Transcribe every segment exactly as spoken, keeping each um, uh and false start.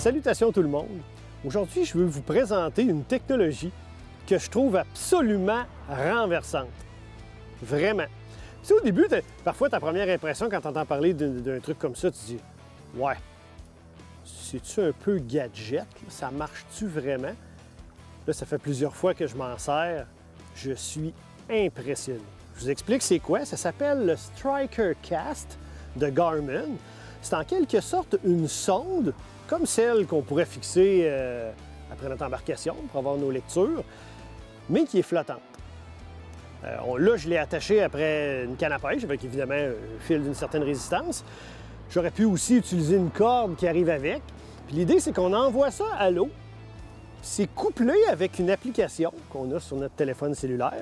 Salutations tout le monde! Aujourd'hui, je veux vous présenter une technologie que je trouve absolument renversante. Vraiment. Tu sais, au début, parfois, ta première impression quand tu entends parler d'un truc comme ça, tu te dis « Ouais, c'est-tu un peu gadget? Ça marche-tu vraiment? » Là, ça fait plusieurs fois que je m'en sers. Je suis impressionné. Je vous explique c'est quoi. Ça s'appelle le Striker Cast de Garmin. C'est en quelque sorte une sonde, comme celle qu'on pourrait fixer euh, après notre embarcation pour avoir nos lectures, mais qui est flottante. Euh, on, là, je l'ai attaché après une canne à pêche, avec évidemment un fil d'une certaine résistance. J'aurais pu aussi utiliser une corde qui arrive avec. Puis l'idée, c'est qu'on envoie ça à l'eau. C'est couplé avec une application qu'on a sur notre téléphone cellulaire.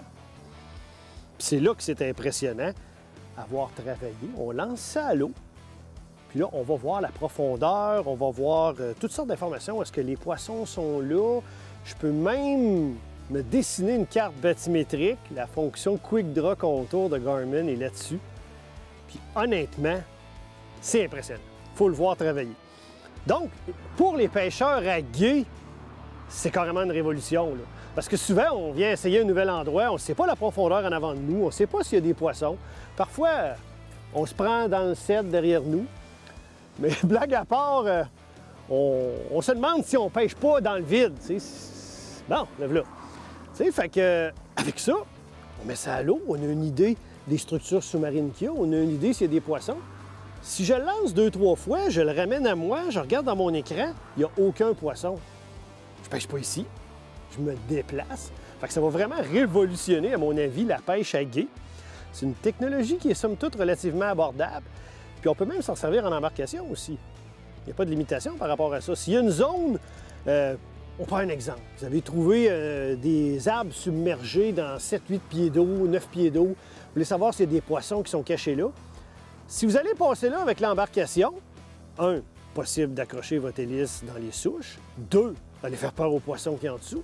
Puis c'est là que c'est impressionnant à voir travailler. On lance ça à l'eau. Puis là, on va voir la profondeur, on va voir euh, toutes sortes d'informations. Est-ce que les poissons sont là? Je peux même me dessiner une carte bathymétrique. La fonction Quick Draw Contour de Garmin est là-dessus. Puis honnêtement, c'est impressionnant. Il faut le voir travailler. Donc, pour les pêcheurs à gué, c'est carrément une révolution, là. Parce que souvent, on vient essayer un nouvel endroit, on ne sait pas la profondeur en avant de nous, on ne sait pas s'il y a des poissons. Parfois, on se prend dans le set derrière nous. Mais blague à part, euh, on, on se demande si on ne pêche pas dans le vide. T'sais. Bon, lève là. T'sais, fait que, avec ça, on met ça à l'eau, on a une idée des structures sous-marines qu'il y a, on a une idée s'il y a des poissons. Si je le lance deux, trois fois, je le ramène à moi, je regarde dans mon écran, il n'y a aucun poisson. Je ne pêche pas ici, je me déplace. Fait que ça va vraiment révolutionner, à mon avis, la pêche à gué. C'est une technologie qui est somme toute relativement abordable. Puis on peut même s'en servir en embarcation aussi. Il n'y a pas de limitation par rapport à ça. S'il y a une zone, euh, on prend un exemple. Vous avez trouvé euh, des arbres submergés dans sept huit pieds d'eau, neuf pieds d'eau. Vous voulez savoir s'il y a des poissons qui sont cachés là. Si vous allez passer là avec l'embarcation, un, possible d'accrocher votre hélice dans les souches. Deux, d'aller faire peur aux poissons qui sont en dessous.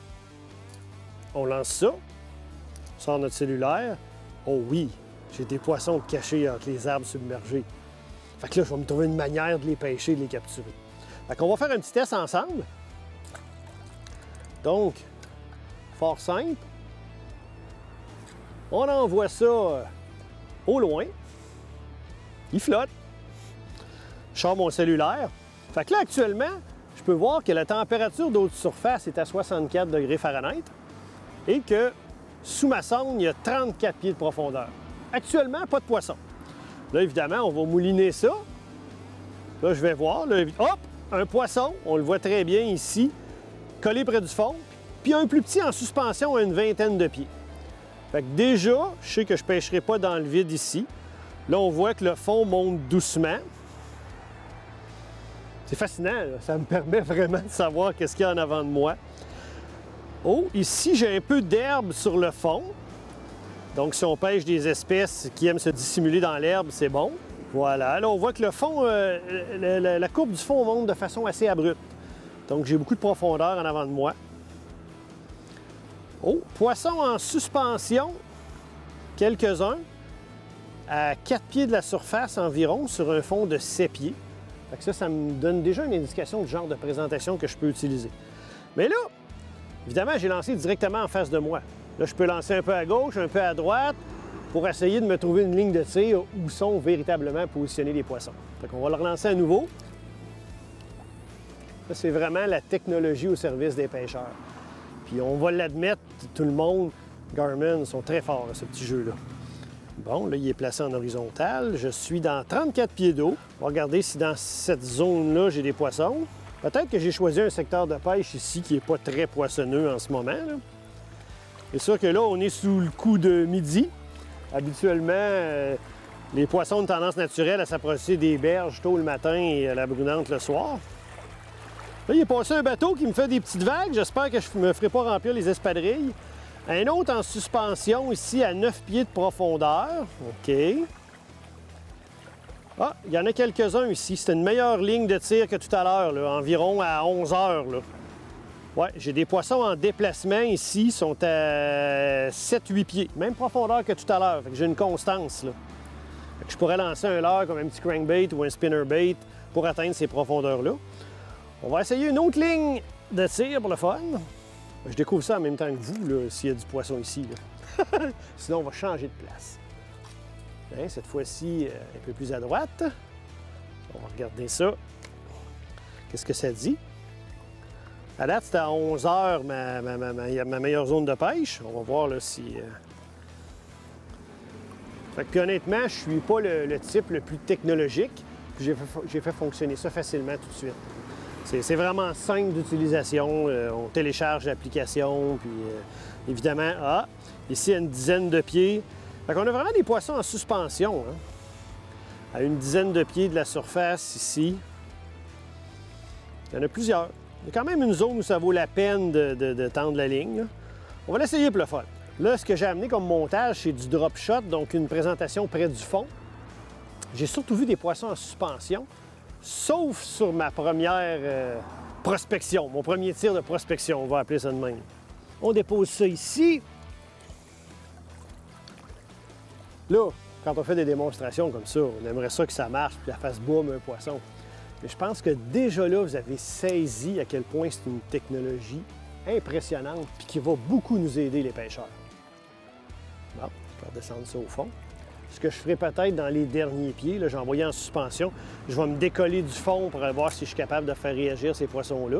On lance ça, on sort notre cellulaire. Oh oui, j'ai des poissons cachés entre les arbres submergés. Fait que là, je vais me trouver une manière de les pêcher, de les capturer. Fait qu'on va faire un petit test ensemble. Donc, fort simple. On envoie ça au loin. Il flotte. Je sors mon cellulaire. Fait que là, actuellement, je peux voir que la température d'eau de surface est à soixante-quatre degrés Fahrenheit et que sous ma sonde, il y a trente-quatre pieds de profondeur. Actuellement, pas de poisson. Là, évidemment, on va mouliner ça. Là, je vais voir. Là, hop! Un poisson, on le voit très bien ici, collé près du fond. Puis un plus petit en suspension à une vingtaine de pieds. Fait que déjà, je sais que je ne pêcherai pas dans le vide ici. Là, on voit que le fond monte doucement. C'est fascinant, là. Ça me permet vraiment de savoir qu'est-ce qu'il y a en avant de moi. Oh, ici, j'ai un peu d'herbe sur le fond. Donc, si on pêche des espèces qui aiment se dissimuler dans l'herbe, c'est bon. Voilà. Là, on voit que le fond, euh, la, la, la courbe du fond monte de façon assez abrupte. Donc, j'ai beaucoup de profondeur en avant de moi. Oh, poisson en suspension, quelques-uns, à quatre pieds de la surface environ, sur un fond de sept pieds. Fait que ça, ça me donne déjà une indication du genre de présentation que je peux utiliser. Mais là, évidemment, j'ai lancé directement en face de moi. Là, je peux lancer un peu à gauche, un peu à droite, pour essayer de me trouver une ligne de tir où sont véritablement positionnés les poissons. Fait qu'on va le relancer à nouveau. Ça, c'est vraiment la technologie au service des pêcheurs. Puis on va l'admettre, tout le monde, Garmin, sont très forts à ce petit jeu-là. Bon, là, il est placé en horizontal. Je suis dans trente-quatre pieds d'eau. On va regarder si dans cette zone-là, j'ai des poissons. Peut-être que j'ai choisi un secteur de pêche ici qui n'est pas très poissonneux en ce moment, là. C'est sûr que là, on est sous le coup de midi. Habituellement, euh, les poissons ont une tendance naturelle à s'approcher des berges tôt le matin et à la brunante le soir. Là, il est passé un bateau qui me fait des petites vagues. J'espère que je ne me ferai pas remplir les espadrilles. Un autre en suspension ici à neuf pieds de profondeur. OK. Ah, il y en a quelques-uns ici. C'est une meilleure ligne de tir que tout à l'heure, environ à onze heures. Là. Ouais, j'ai des poissons en déplacement ici, sont à sept huit pieds. Même profondeur que tout à l'heure. J'ai une constance. Là. Je pourrais lancer un leurre comme un petit crankbait ou un spinnerbait pour atteindre ces profondeurs-là. On va essayer une autre ligne de tir pour le fun. Je découvre ça en même temps que vous, s'il y a du poisson ici. Là. Sinon, on va changer de place. Hein, cette fois-ci, un peu plus à droite. On va regarder ça. Qu'est-ce que ça dit? À date, c'était à onze heures ma, ma, ma, ma, ma meilleure zone de pêche. On va voir là, si... Euh... Fait que, puis, honnêtement, je ne suis pas le, le type le plus technologique. J'ai fait, fait fonctionner ça facilement tout de suite. C'est vraiment simple d'utilisation. Euh, on télécharge l'application, puis euh, évidemment, ah, ici, à une dizaine de pieds. Fait qu'on a vraiment des poissons en suspension. Hein? À une dizaine de pieds de la surface, ici. Il y en a plusieurs. Il y a quand même une zone où ça vaut la peine de, de, de tendre la ligne. Là. On va l'essayer pour le fun. Là, ce que j'ai amené comme montage, c'est du drop shot, donc une présentation près du fond. J'ai surtout vu des poissons en suspension, sauf sur ma première euh, prospection, mon premier tir de prospection, on va appeler ça de même. On dépose ça ici. Là, quand on fait des démonstrations comme ça, on aimerait ça que ça marche, puis la fasse boum un poisson. Mais je pense que déjà là, vous avez saisi à quel point c'est une technologie impressionnante puis qui va beaucoup nous aider, les pêcheurs. Bon, je vais redescendre ça au fond. Ce que je ferai peut-être dans les derniers pieds, j'ai envoyé en suspension, je vais me décoller du fond pour voir si je suis capable de faire réagir ces poissons-là.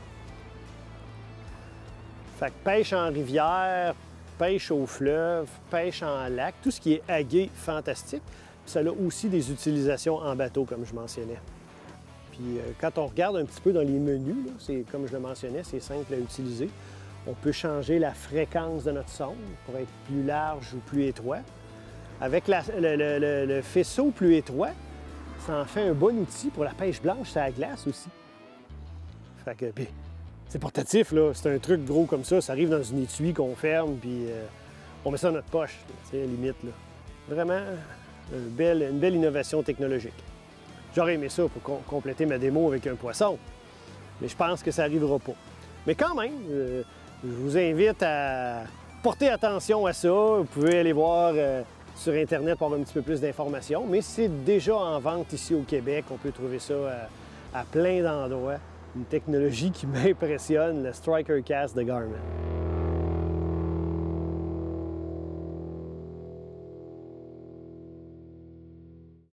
Fait que pêche en rivière, pêche au fleuve, pêche en lac, tout ce qui est agué, fantastique. Puis ça a aussi des utilisations en bateau, comme je mentionnais. Puis euh, quand on regarde un petit peu dans les menus, c'est comme je le mentionnais, c'est simple à utiliser. On peut changer la fréquence de notre sonde pour être plus large ou plus étroit. Avec la, le, le, le faisceau plus étroit, ça en fait un bon outil pour la pêche blanche sur la glace aussi. Fait que, puis, c'est portatif, là. C'est un truc gros comme ça. Ça arrive dans une étui qu'on ferme, puis euh, on met ça dans notre poche, tu sais, limite, là. Vraiment, une belle, une belle innovation technologique. J'aurais aimé ça pour com compléter ma démo avec un poisson, mais je pense que ça n'arrivera pas. Mais quand même, euh, je vous invite à porter attention à ça. Vous pouvez aller voir euh, sur Internet pour avoir un petit peu plus d'informations, mais c'est déjà en vente ici au Québec. On peut trouver ça à, à plein d'endroits. Une technologie qui m'impressionne, le Striker Cast de Garmin.